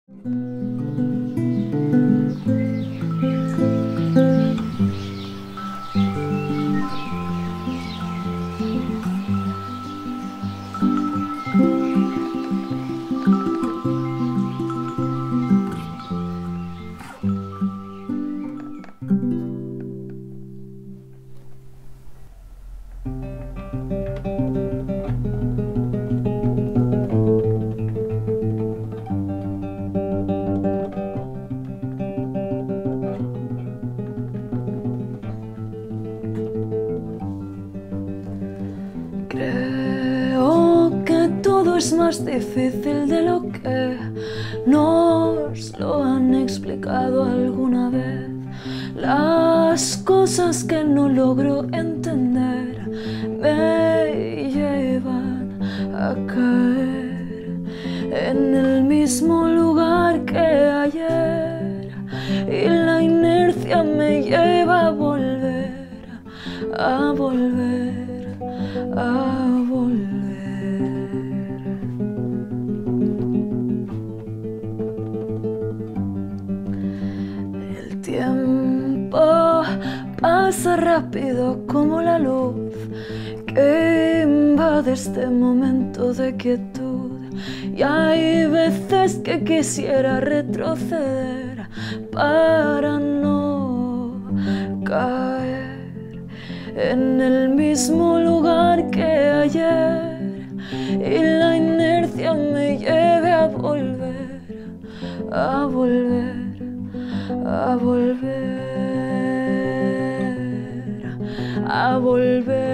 Creo que todo es más difícil de lo que nos lo han explicado alguna vez. Las cosas que no logro entender me llevan a caer en el mismo lugar que ayer, y la inercia me lleva a volver, a volver, a volver. El tiempo pasa rápido como la luz que invade este momento de quietud, y hay veces que quisiera retroceder para no caer en el mismo lugar que ayer, y la inercia me lleve a volver, a volver, a volver, a volver.